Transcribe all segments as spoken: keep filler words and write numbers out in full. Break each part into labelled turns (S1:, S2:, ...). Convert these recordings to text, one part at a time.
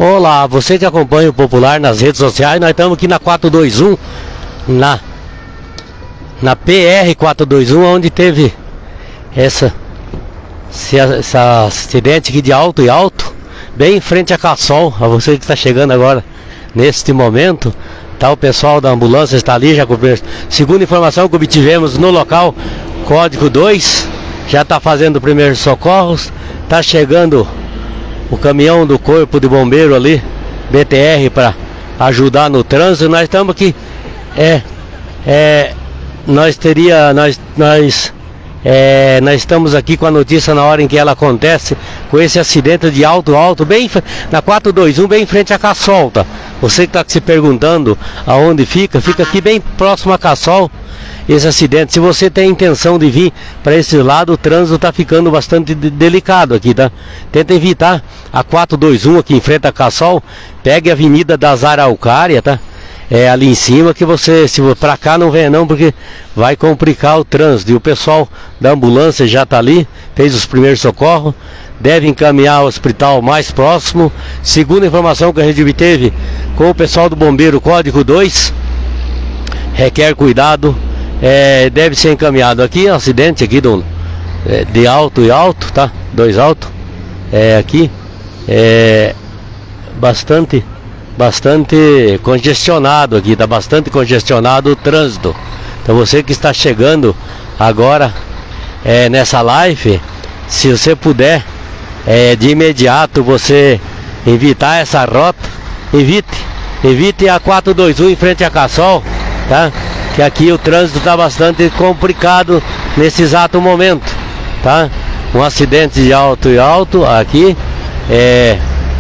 S1: Olá, você que acompanha o Popular nas redes sociais, nós estamos aqui na quatrocentos e vinte e um, na, na P R quatrocentos e vinte e um, onde teve essa, esse, esse acidente aqui de alto e alto, bem em frente a Cassol. A você que está chegando agora, neste momento, tá, o pessoal da ambulância está ali, já segundo informação que obtivemos no local, código dois, já está fazendo primeiros socorros, está chegando o caminhão do corpo de bombeiro ali, B T R, para ajudar no trânsito. Nós estamos aqui, é, é, nós teria, nós, nós, é, nós estamos aqui com a notícia na hora em que ela acontece, com esse acidente de alto, alto, bem na quatrocentos e vinte e um, bem em frente a Cassol, tá? Você que está se perguntando aonde fica, fica aqui bem próximo a Cassol, esse acidente. Se você tem a intenção de vir para esse lado, o trânsito está ficando bastante de delicado aqui, tá? Tenta evitar a quatrocentos e vinte e um aqui em frente a Cassol, pegue a Avenida das Araucárias, tá? É ali em cima que você, se para cá não vem não, porque vai complicar o trânsito. E o pessoal da ambulância já está ali, fez os primeiros socorros, deve encaminhar ao hospital mais próximo. Segundo a informação que a gente obteve com o pessoal do bombeiro, código dois, requer cuidado. É, deve ser encaminhado aqui, um acidente aqui do, é, de alto e alto, tá? Dois alto, é, aqui, é, bastante, bastante congestionado aqui, tá bastante congestionado o trânsito. Então você que está chegando agora, é, nessa live, se você puder, é, de imediato você evitar essa rota, evite, evite a quatrocentos e vinte e um em frente a Cassol, tá? Que aqui o trânsito está bastante complicado nesse exato momento, tá? Um acidente de alto e alto aqui, é,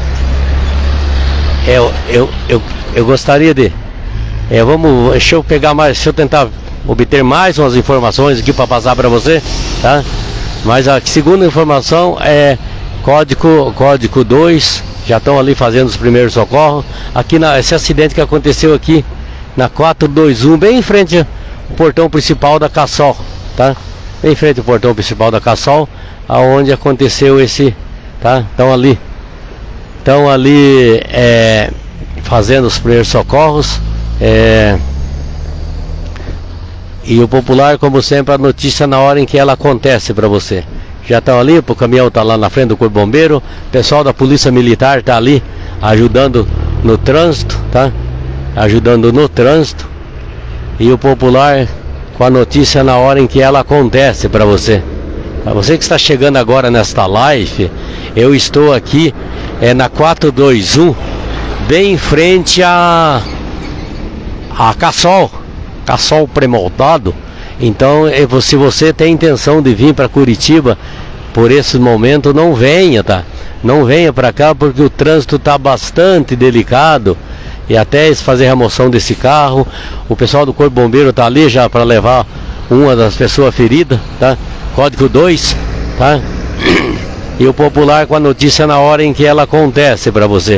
S1: eu, eu, eu, eu gostaria de, é, vamos, deixa eu pegar mais, deixa eu tentar obter mais umas informações aqui para passar para você, tá? Mas a segunda informação é código, código dois, já estão ali fazendo os primeiros socorros, aqui na, esse acidente que aconteceu aqui, na quatrocentos e vinte e um, bem em frente ao portão principal da Cassol, tá? Bem em frente ao portão principal da Cassol, aonde aconteceu esse, tá? Estão ali, estão ali é, fazendo os primeiros socorros, é, e o Popular, como sempre, a notícia na hora em que ela acontece para você. Já estão ali, o caminhão está lá na frente do Corpo Bombeiro, o pessoal da Polícia Militar está ali ajudando no trânsito, tá? Ajudando no trânsito, e o Popular com a notícia na hora em que ela acontece para você. Para você que está chegando agora nesta live, eu estou aqui é, na quatrocentos e vinte e um, bem em frente a, a Cassol, Cassol pré-moldado. Então, se você tem intenção de vir para Curitiba por esse momento, não venha, tá? Não venha para cá, porque o trânsito está bastante delicado. E até fazer a remoção desse carro, o pessoal do Corpo Bombeiro está ali já para levar uma das pessoas feridas, tá? Código dois, tá? E o Popular com a notícia na hora em que ela acontece para você.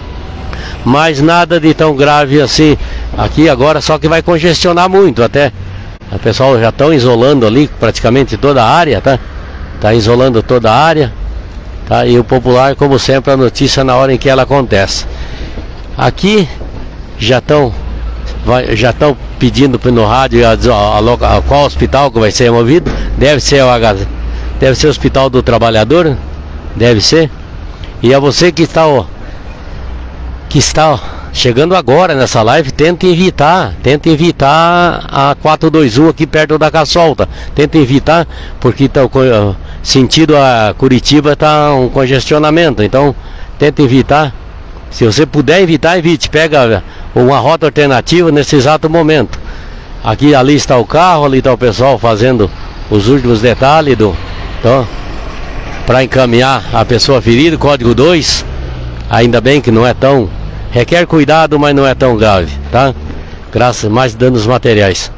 S1: Mas nada de tão grave assim aqui agora, só que vai congestionar muito até. O pessoal já estão isolando ali praticamente toda a área, tá? Tá isolando toda a área, tá? E o Popular, como sempre, a notícia na hora em que ela acontece. Aqui já estão já estão pedindo no rádio a, a, a, a qual hospital que vai ser removido. Deve ser o H, deve ser o Hospital do Trabalhador, deve ser. E a você que está ó, que está ó, chegando agora nessa live, tente evitar, tente evitar a quatrocentos e vinte e um aqui perto da Cassol, tá? Tente evitar, porque tá, sentido a Curitiba está um congestionamento, então tente evitar. Se você puder evitar, evite. Pega uma rota alternativa nesse exato momento. Aqui, ali está o carro, ali está o pessoal fazendo os últimos detalhes do, então, para encaminhar a pessoa ferida, código dois. Ainda bem que não é tão, requer cuidado, mas não é tão grave, tá? Graças a mais danos materiais.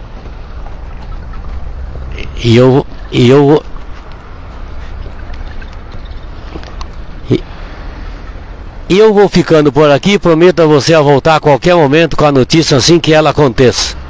S1: E eu e eu E eu vou ficando por aqui, prometo a você a voltar a qualquer momento com a notícia assim que ela aconteça.